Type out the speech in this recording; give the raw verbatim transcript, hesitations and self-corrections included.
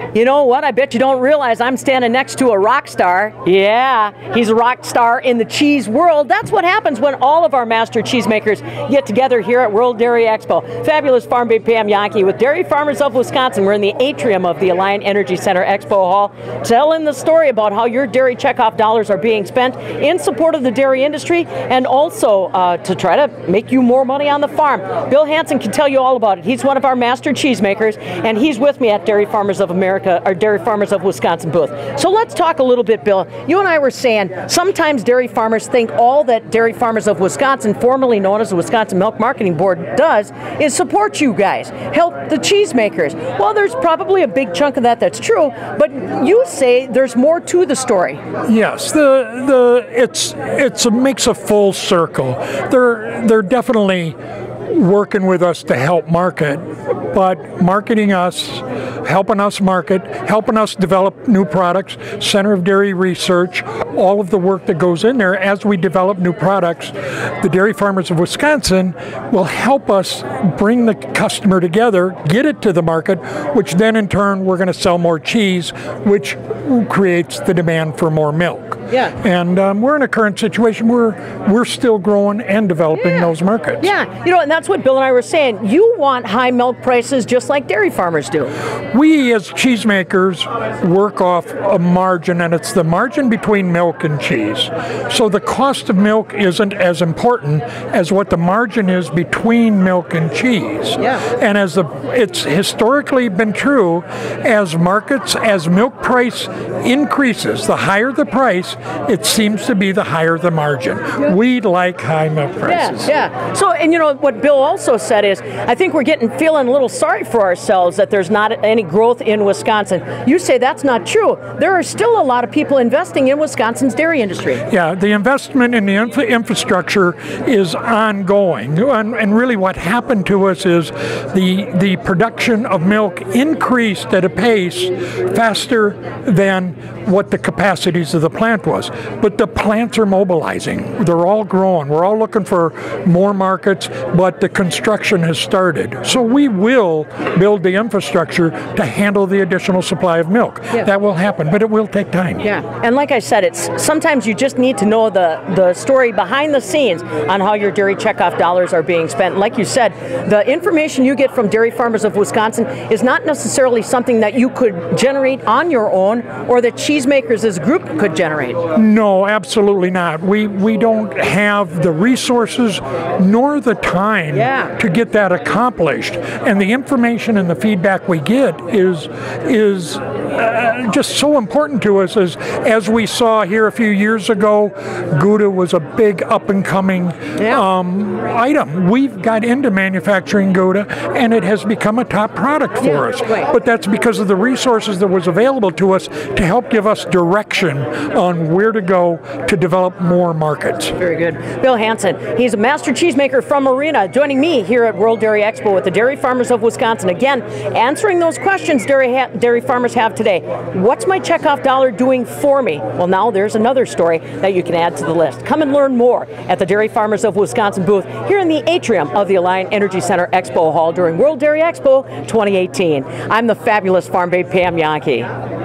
You know what? I bet you don't realize I'm standing next to a rock star. Yeah, he's a rock star in the cheese world. That's what happens when all of our master cheesemakers get together here at World Dairy Expo. Fabulous Farm Babe Pam Yankee with Dairy Farmers of Wisconsin. We're in the atrium of the Alliant Energy Center Expo Hall, telling the story about how your dairy checkoff dollars are being spent in support of the dairy industry and also uh, to try to make you more money on the farm. Bill Hansen can tell you all about it. He's one of our master cheesemakers, and he's with me at Dairy Farmers of America, or Dairy Farmers of Wisconsin booth. So let's talk a little bit, Bill. You and I were saying sometimes dairy farmers think all that Dairy Farmers of Wisconsin, formerly known as the Wisconsin Milk Marketing Board, does is support you guys, help the cheesemakers. Well, there's probably a big chunk of that that's true, but you say there's more to the story. Yes, the the it's it's a, makes a full circle. They're they're definitely working with us to help market, but marketing us, helping us market, helping us develop new products, Center of Dairy Research, all of the work that goes in there as we develop new products. The Dairy Farmers of Wisconsin will help us bring the customer together, get it to the market, which then in turn we're going to sell more cheese, which creates the demand for more milk. Yeah. And um, we're in a current situation where we're still growing and developing yeah. those markets. Yeah, you know, and that's what Bill and I were saying. You want high milk prices just like dairy farmers do. We as cheesemakers work off a margin, and it's the margin between milk and cheese. So the cost of milk isn't as important as what the margin is between milk and cheese. Yeah. And as the, it's historically been true, as markets, as milk price increases, the higher the price, it seems to be the higher the margin. Yeah. We like high milk prices. Yeah, yeah. So, and you know, what Bill also said is, I think we're getting feeling a little sorry for ourselves that there's not any growth in Wisconsin. You say that's not true. There are still a lot of people investing in Wisconsin's dairy industry. Yeah, the investment in the infra infrastructure is ongoing. And, and really what happened to us is the, the production of milk increased at a pace faster than what the capacities of the plant was. But the plants are mobilizing. They're all growing. We're all looking for more markets, but the construction has started. So we will build the infrastructure to handle the additional supply of milk. Yeah. That will happen, but it will take time. Yeah, and like I said, it's sometimes you just need to know the, the story behind the scenes on how your dairy checkoff dollars are being spent. Like you said, the information you get from Dairy Farmers of Wisconsin is not necessarily something that you could generate on your own or that cheesemakers as a group could generate. No, absolutely not. We we don't have the resources nor the time yeah. to get that accomplished. And the information and the feedback we get is is uh, just so important to us. As as we saw here a few years ago, Gouda was a big up and coming yeah. um, item. We've got into manufacturing Gouda, and it has become a top product for yeah, us. right. But that's because of the resources that was available to us to help give us direction on where to go to develop more markets. Very good. Bill Hansen, he's a master cheesemaker from Marina, joining me here at World Dairy Expo with the Dairy Farmers of Wisconsin. Again, answering those questions dairy, ha dairy farmers have today. What's my checkoff dollar doing for me? Well, now there's another story that you can add to the list. Come and learn more at the Dairy Farmers of Wisconsin booth here in the atrium of the Alliant Energy Center Expo Hall during World Dairy Expo twenty eighteen. I'm the fabulous Farm Babe Pam Yankee.